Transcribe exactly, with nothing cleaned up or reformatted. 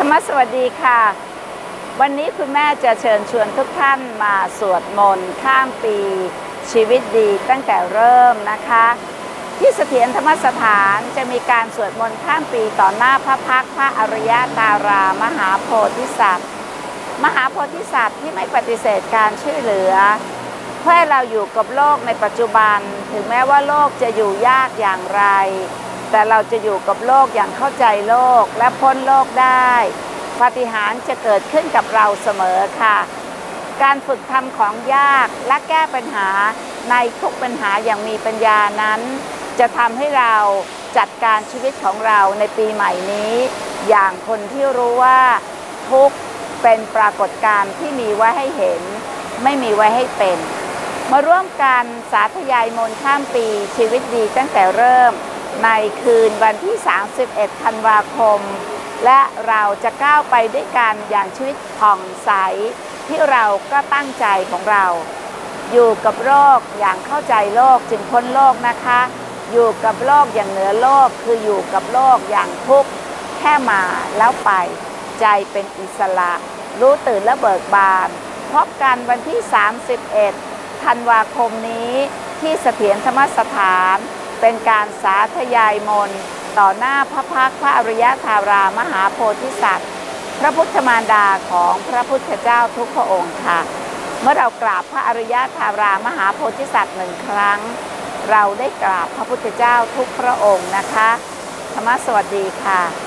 รมสวัสดีค่ะวันนี้คุณแม่จะเชิญชวนทุกท่านมาสวดมนต์ข้ามปีชีวิตดีตั้งแต่เริ่มนะคะที่เสถียรธรรมสถานจะมีการสวดมนต์ข้ามปีต่อหน้าพระพักตร์พระอริยดารามหาโพธิสัตว์มหาโพธิสัตว์ที่ไม่ปฏิเสธการช่วยเหลือเพื่อให้เราอยู่กับโลกในปัจจุบันถึงแม้ว่าโลกจะอยู่ยากอย่างไรแต่เราจะอยู่กับโลกอย่างเข้าใจโลกและพ้นโลกได้ปาฏิหาริย์จะเกิดขึ้นกับเราเสมอค่ะการฝึกทำของยากและแก้ปัญหาในทุกปัญหาอย่างมีปัญญานั้นจะทำให้เราจัดการชีวิตของเราในปีใหม่นี้อย่างคนที่รู้ว่าทุกเป็นปรากฏการณ์ที่มีไว้ให้เห็นไม่มีไว้ให้เป็นมาร่วมกันสาธยายมนต์ข้ามปีชีวิตดีตั้งแต่เริ่มในคืนวันที่สามสิบเอ็ดธันวาคมและเราจะก้าวไปด้วยกันอย่างชีวิตผ่องใสที่เราก็ตั้งใจของเราอยู่กับโลกอย่างเข้าใจโลกจึงพ้นโลกนะคะอยู่กับโลกอย่างเหนือโลกคืออยู่กับโลกอย่างทุกข์แค่มาแล้วไปใจเป็นอิสระรู้ตื่นและเบิกบานพบกันวันที่สามสิบเอ็ดธันวาคมนี้ที่เสถียรธรรมสถานเป็นการสาธยายมนต์ต่อหน้าพระพักตร์พระอริยธารามหาโพธิสัตว์พระพุทธมารดาของพระพุทธเจ้าทุกพระองค์ค่ะเมื่อเรากราบพระอริยธารามหาโพธิสัตว์หนึ่งครั้งเราได้กราบพระพุทธเจ้าทุกพระองค์นะคะธรรมสวัสดีค่ะ